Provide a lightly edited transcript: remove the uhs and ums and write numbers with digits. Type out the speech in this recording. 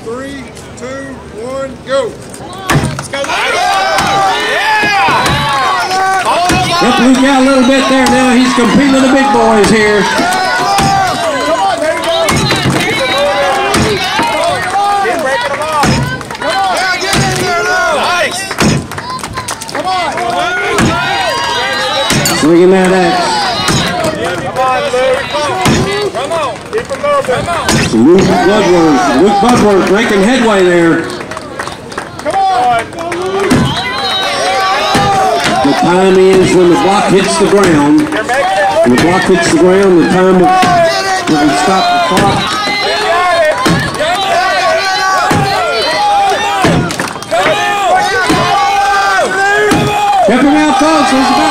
3, 2, 1, go. Let's go. Let's look out a little bit there now. He's competing with the big boys here. Come on, there you go. Keep breaking them off. Come on. Yeah, get in there now. Nice. Come on. Swinging that axe. Come on, Luke. Come on. Keep them moving. Come on. Luke Bludworth. Luke Bludworth making headway there. Come on. The time is when the block hits the ground. When the block hits the ground, the time will stop the clock. Help him out, folks.